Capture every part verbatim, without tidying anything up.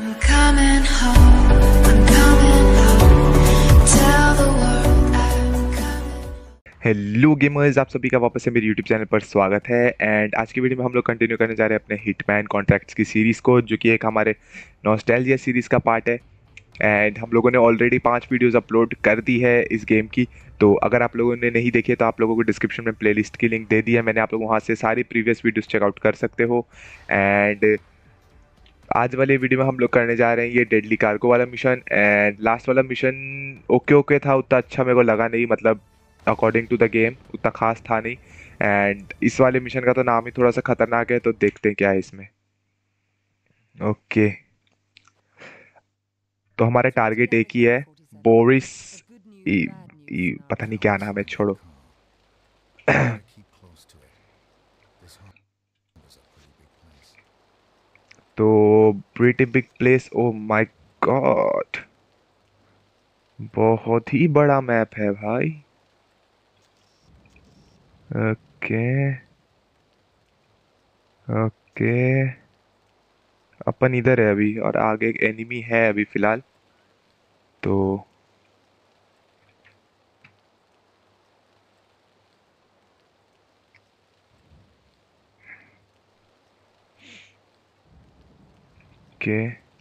coming home, I'm coming home. Tell the world I'm coming. Hello gamers, आप सभी का वापस से मेरे यूट्यूब चैनल पर स्वागत है। एंड आज की वीडियो में हम लोग कंटिन्यू करने जा रहे हैं अपने हिटमैन कॉन्ट्रैक्ट्स की सीरीज़ को, जो कि एक हमारे नॉस्टैल्जिया सीरीज़ का पार्ट है। एंड हम लोगों ने ऑलरेडी पांच वीडियोस अपलोड कर दी है इस गेम की। तो अगर आप लोगों ने नहीं देखी है तो आप लोगों को डिस्क्रिप्शन में प्लेलिस्ट की लिंक दे दी है मैंने, आप लोग वहाँ से सारी प्रीवियस वीडियोस चेकआउट कर सकते हो। एंड आज वाले वीडियो में हम लोग करने जा रहे हैं ये डेडली कार्गो वाला मिशन। एंड लास्ट वाला मिशन ओके ओके था, उतना अच्छा मेरे को लगा नहीं, मतलब अकॉर्डिंग टू द गेम उतना खास था नहीं। एंड इस वाले मिशन का तो नाम ही थोड़ा सा खतरनाक है, तो देखते हैं क्या है इसमें। ओके, तो हमारा टारगेट एक ही है, बोरिस ई, ई, पता नहीं क्या नाम है, छोड़ो। तो pretty big place, oh my god, बहुत ही बड़ा मैप है भाई। ओके ओके, अपन इधर है अभी और आगे एक एनिमी है अभी फिलहाल। तो ओके,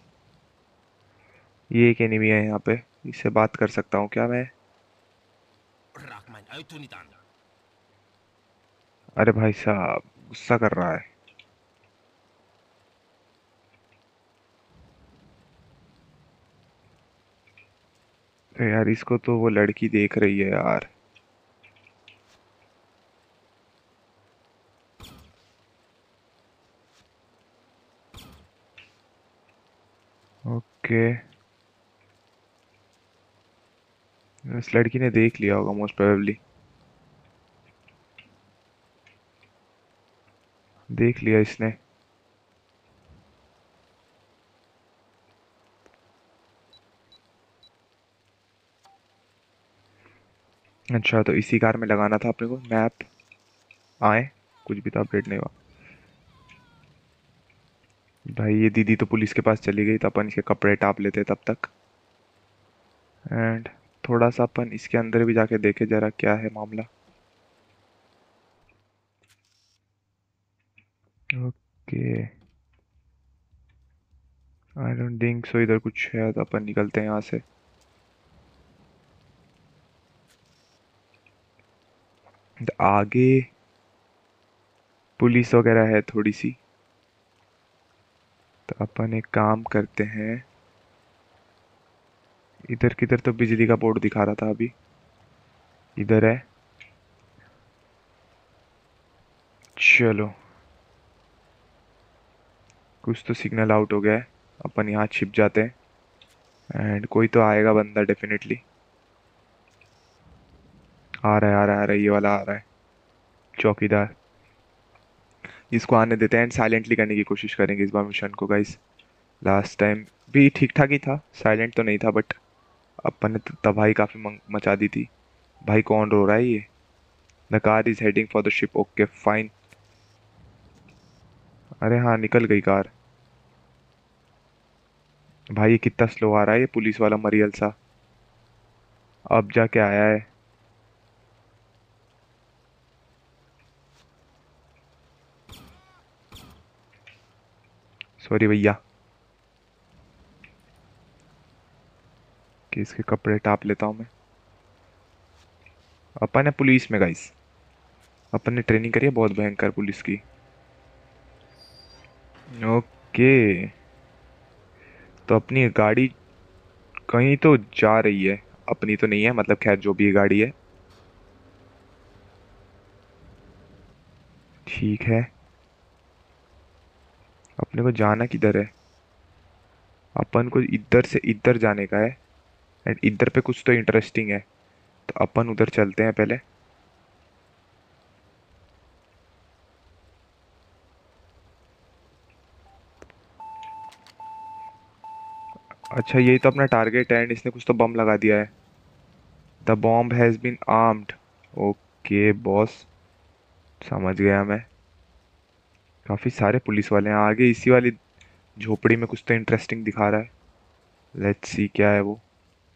ये एक एनिमी है यहाँ पे, इससे बात कर सकता हूँ क्या मैं? Raak mijn auto niet aan. अरे भाई साहब, गुस्सा कर रहा है। अरे यार, इसको तो वो लड़की देख रही है यार। ओके, इस लड़की ने देख लिया होगा मोस्ट प्रोबेबली, देख लिया इसने। अच्छा, तो इसी कार में लगाना था अपने को मैप। आए, कुछ भी तो अपडेट नहीं हुआ भाई। ये दीदी तो पुलिस के पास चली गई, तो अपन इसके कपड़े टाप लेते तब तक। एंड थोड़ा सा अपन इसके अंदर भी जाके देखे जरा क्या है मामला। Okay, I don't think so इधर कुछ है, तो अपन निकलते हैं यहाँ से। आगे पुलिस वगैरह है थोड़ी सी, तो अपन एक काम करते हैं। इधर किधर तो बिजली का बोर्ड दिखा रहा था अभी, इधर है। चलो, कुछ तो सिग्नल आउट हो गया है, अपन यहाँ छिप जाते हैं। एंड कोई तो आएगा बंदा डेफिनेटली। आ रहा है आ रहा है आ रहा है, ये वाला आ रहा है, चौकीदार। इसको आने देते हैं एंड साइलेंटली करने की कोशिश करेंगे इस बार मिशन को गाइस। लास्ट टाइम भी ठीक ठाक ही था, साइलेंट तो नहीं था, बट अपन ने तो तबाही काफ़ी मचा दी थी। भाई कौन रो रहा है ये? The car is heading for the ship, okay fine. अरे हाँ, निकल गई कार। भाई ये कितना स्लो आ रहा है ये पुलिस वाला मरियल सा, अब जाके आया है। सॉरी भैया, कि इसके कपड़े टाप लेता हूँ मैं। अपन है पुलिस में गाइस, अपन ने ट्रेनिंग करी है बहुत भयंकर पुलिस की। ओके, तो अपनी गाड़ी कहीं तो जा रही है, अपनी तो नहीं है, मतलब खैर जो भी ये गाड़ी है। ठीक है, अपने को जाना किधर है? अपन को इधर से इधर जाने का है। एंड इधर पे कुछ तो इंटरेस्टिंग है, तो अपन उधर चलते हैं पहले। अच्छा, यही तो अपना टारगेट है एंड इसने कुछ तो बम लगा दिया है। The bomb has been armed. Okay boss, समझ गया मैं। काफ़ी सारे पुलिस वाले हैं आगे, इसी वाली झोपड़ी में कुछ तो इंटरेस्टिंग दिखा रहा है। लेट्स सी क्या है वो।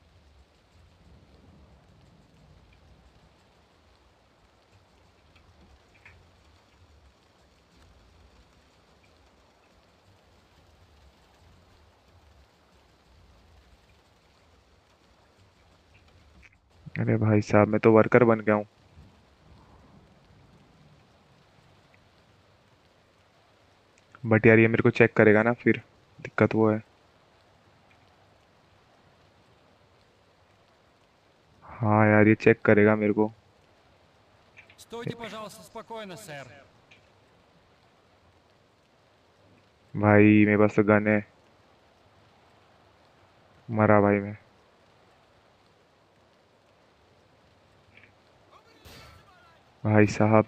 अरे भाई साहब, मैं तो वर्कर बन गया हूँ। बट यार ये मेरे को चेक करेगा ना फिर, दिक्कत वो है। हाँ यार, ये चेक करेगा मेरे को। Стойте, пожалуйста, спокойно, сэр. भाई मेरे पास तो गन है। मरा भाई मैं। भाई साहब,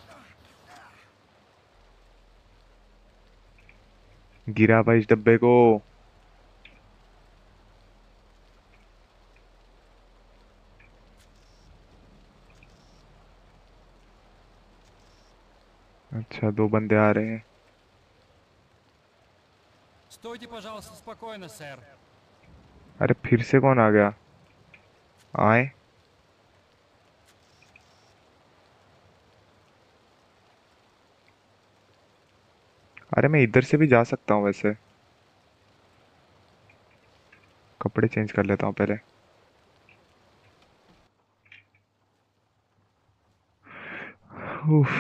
गिरा भाई इस डब्बे को। अच्छा, दो बंदे आ रहे हैं। Стойте, пожалуйста, спокойно, сэр. अरे फिर से कौन आ गया? आए। अरे मैं इधर से भी जा सकता हूँ वैसे। कपड़े चेंज कर लेता हूँ पहले। उफ।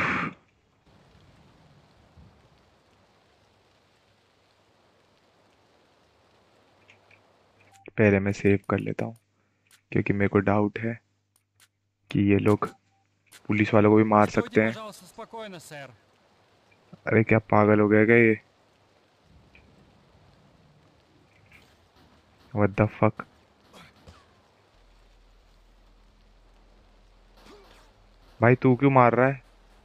पहले मैं सेव कर लेता हूँ, क्योंकि मेरे को डाउट है कि ये लोग पुलिस वालों को भी मार Стойте, सकते हैं। пожалуйста, спокойно, сэр. अरे क्या पागल हो गया क्या ये? What the fuck. भाई तू क्यों मार रहा है?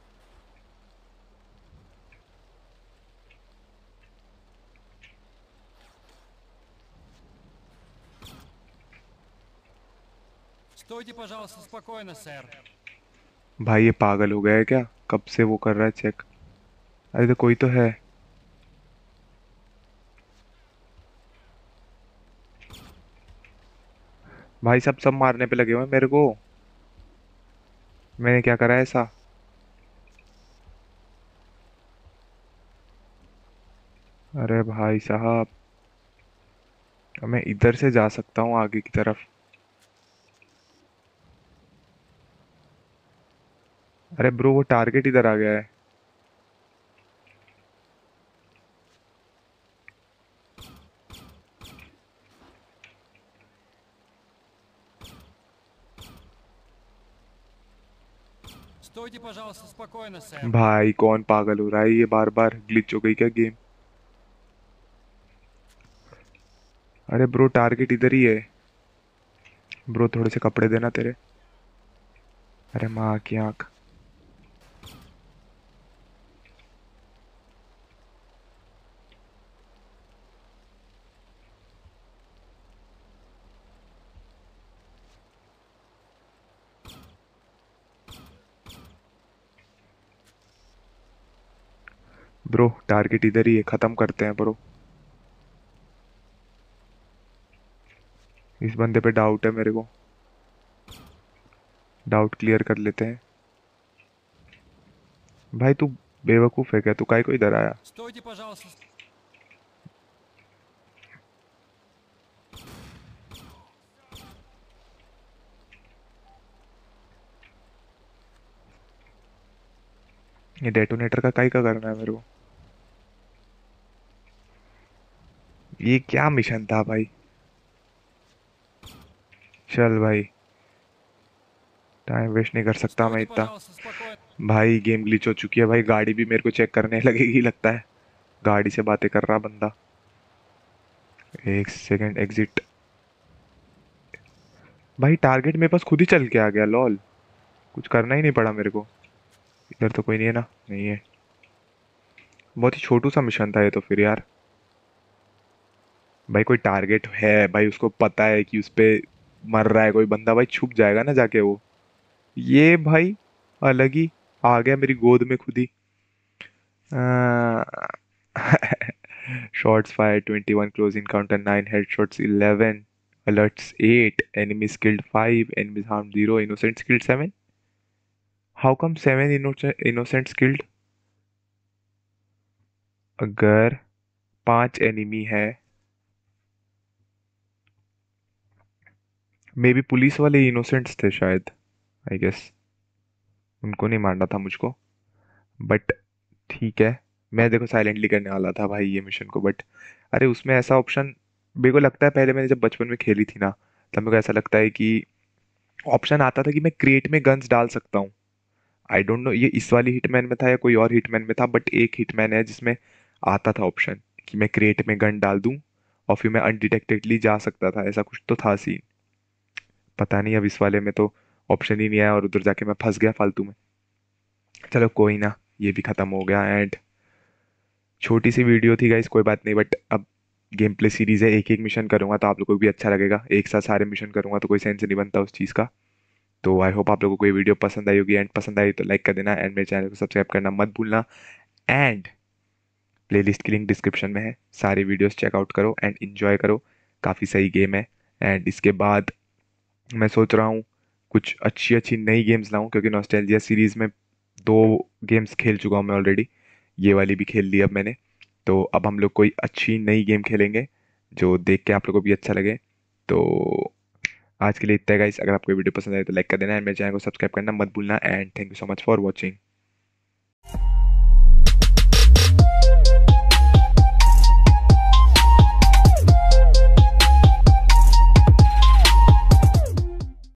Стойте, пожалуйста, спокойно, сэр. भाई ये पागल हो गया है क्या? कब से वो कर रहा है चेक। अरे तो कोई तो है। भाई सब सब मारने पे लगे हुए हैं मेरे को। मैंने क्या करा है ऐसा? अरे भाई साहब, मैं इधर से जा सकता हूँ आगे की तरफ। अरे ब्रो, वो टारगेट इधर आ गया है। Стойте, пожалуйста, спокойно, сэр. भाई कौन पागल हो रहा है? ये बार बार ग्लिच हो गई क्या गेम? अरे ब्रो, टारगेट इधर ही है। ब्रो थोड़े से कपड़े देना तेरे। अरे माँ की आंख। ब्रो टारगेट इधर ही है, खत्म करते हैं ब्रो। इस बंदे पे डाउट है मेरे को। डाउट क्लियर कर लेते हैं। भाई तू बेवकूफ है क्या? तू काहे को इधर आया? Стойте, пожалуйста. ये डेटोनेटर का काहे का करना है मेरे को? ये क्या मिशन था भाई? चल भाई, टाइम वेस्ट नहीं कर सकता मैं Стойте, इतना। пожалуйста, спокойно. भाई गेम ग्लिच हो चुकी है भाई। गाड़ी भी मेरे को चेक करने लगेगी लगता है। गाड़ी से बातें कर रहा बंदा। एक सेकंड, एग्जिट। भाई टारगेट मेरे पास खुद ही चल के आ गया, लॉल। कुछ करना ही नहीं पड़ा मेरे को। इधर तो कोई नहीं है ना? नहीं है। बहुत ही छोटू सा मिशन था ये तो फिर यार। भाई कोई टारगेट है भाई, उसको पता है कि उस पे मर रहा है कोई बंदा, भाई छुप जाएगा ना जाके वो। ये भाई अलग ही आ गया मेरी गोद में खुद ही। आ, Shots fired twenty-one, close encounter nine, headshots eleven, alerts eight, enemies killed five, enemies harmed zero, innocents killed seven. How come seven innocent innocents killed? अगर पांच एनिमी है, मे बी पुलिस वाले इनोसेंट्स थे शायद, आई गेस उनको नहीं मारना था मुझको, बट ठीक है। मैं देखो साइलेंटली करने वाला था भाई ये मिशन को, बट अरे उसमें ऐसा ऑप्शन मेरे को लगता है, पहले मैंने जब बचपन में खेली थी ना, तब मेरे को ऐसा लगता है कि ऑप्शन आता था कि मैं क्रेट में गन्स डाल सकता हूँ। आई डोंट नो ये इस वाली हिटमैन में था या कोई और हिटमैन में था, बट एक हिटमैन है जिसमें आता था ऑप्शन कि मैं क्रेट में गन डाल दूं और फिर मैं अनडिटेक्टेडली जा सकता था, ऐसा कुछ तो था सीन। पता नहीं अब इस वाले में तो ऑप्शन ही नहीं आया और उधर जाके मैं फंस गया फालतू में। चलो कोई ना, ये भी खत्म हो गया। एंड छोटी सी वीडियो थी गाइस, कोई बात नहीं, बट अब गेम प्ले सीरीज है, एक एक मिशन करूंगा तो आप लोगों को भी अच्छा लगेगा। एक साथ सारे मिशन करूंगा तो कोई सेंस नहीं बनता उस चीज़ का। तो आई होप आप लोगों को ये वीडियो पसंद आई होगी, एंड पसंद आई तो लाइक कर देना, एंड मेरे चैनल को सब्सक्राइब करना मत भूलना। एंड प्लेलिस्ट की लिंक डिस्क्रिप्शन में है, सारे वीडियोस चेकआउट करो एंड इन्जॉय करो, काफ़ी सही गेम है। एंड इसके बाद मैं सोच रहा हूँ कुछ अच्छी अच्छी नई गेम्स लाऊं, क्योंकि नॉस्टैल्जिया सीरीज़ में दो गेम्स खेल चुका हूँ मैं ऑलरेडी, ये वाली भी खेल ली अब मैंने। तो अब हम लोग कोई अच्छी नई गेम खेलेंगे जो देख के आप लोगों को भी अच्छा लगे। तो आज के लिए इतना है गाइस, अगर आपको वीडियो पसंद आए तो लाइक कर देना, एंड मेरे चैनल को सब्सक्राइब करना मत भूलना, and thank you so much for watching.